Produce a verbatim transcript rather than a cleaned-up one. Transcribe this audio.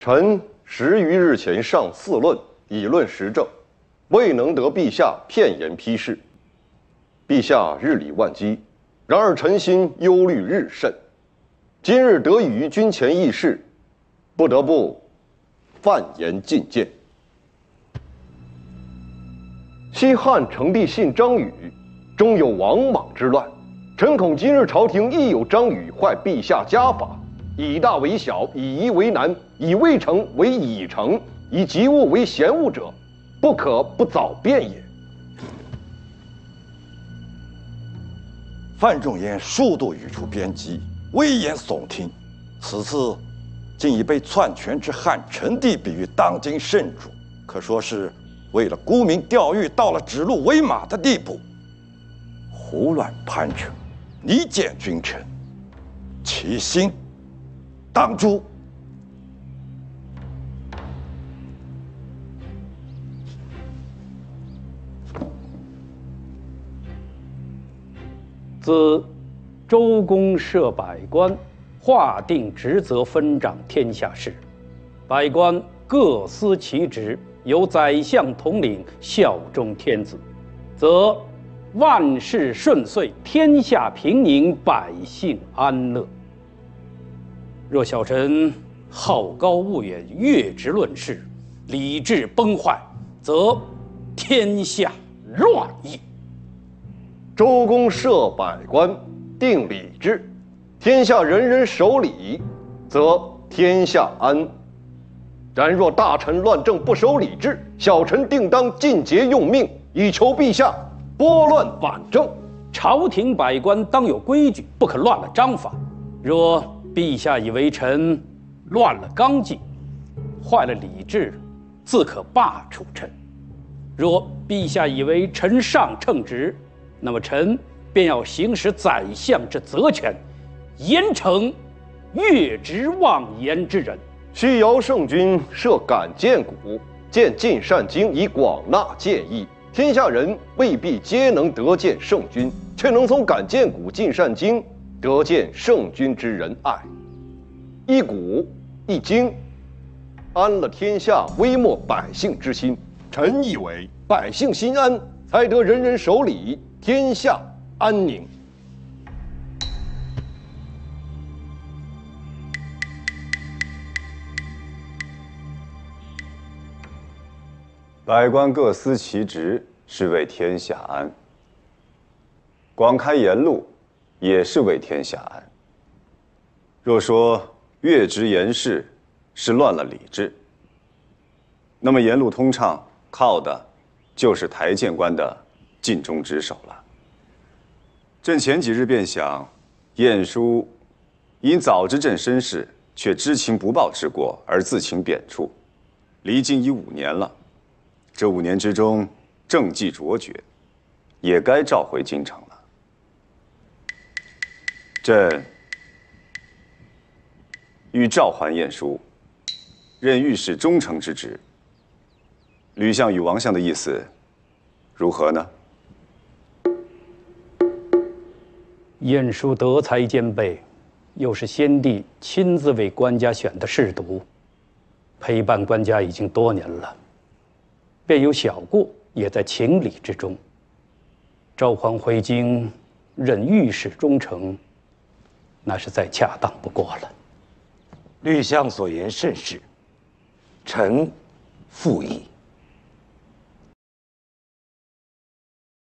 臣十余日前上四论，以论时政，未能得陛下片言批示。陛下日理万机，然而臣心忧虑日甚。今日得与君前议事，不得不犯言进谏。西汉成帝信张禹，终有王莽之乱。臣恐今日朝廷亦有张禹坏陛下家法，以大为小，以夷为难，以未成为已成，以急务为闲务者，不可不早变也。 范仲淹数度语出边际，危言耸听，此次竟已被篡权之汉成帝比喻当今圣主，可说是为了沽名钓誉，到了指鹿为马的地步，胡乱攀成，离间君臣，其心当诛。 自周公设百官，划定职责，分掌天下事。百官各司其职，由宰相统领，效忠天子，则万事顺遂，天下平宁，百姓安乐。若小臣好高骛远，越职论事，礼制崩坏，则天下乱也。 周公设百官，定礼制，天下人人守礼，则天下安。然若大臣乱政，不守礼制，小臣定当尽节用命，以求陛下拨乱反正。 朝廷百官当有规矩，不可乱了章法。若陛下以为臣乱了纲纪，坏了礼制，自可罢黜臣；若陛下以为臣上称职，那么臣便要行使宰相之责权，严惩越职妄言之人。 昔尧圣君设敢谏股，见尽善经，以广纳谏议。天下人未必皆能得见圣君，却能从敢谏股、尽善经得见圣君之仁爱。一股一经，安了天下微末百姓之心。臣以为，百姓心安，才得人人守礼，天下安宁。 百官各司其职，是为天下安；广开言路，也是为天下安。若说越职言事是乱了礼制，那么言路通畅，靠的就是台谏官的尽忠职守了。朕前几日便想，晏殊因早知朕身世，却知情不报之过而自请贬黜，离京已五年了。这五年之中，政绩卓绝，也该召回京城了。朕欲召还晏殊，任御史中丞之职。吕相与王相的意思如何呢？ 晏殊德才兼备，又是先帝亲自为官家选的侍读，陪伴官家已经多年了，便有小过，也在情理之中。召还回京，任御史中丞，那是再恰当不过了。 吕相所言甚是，臣附议。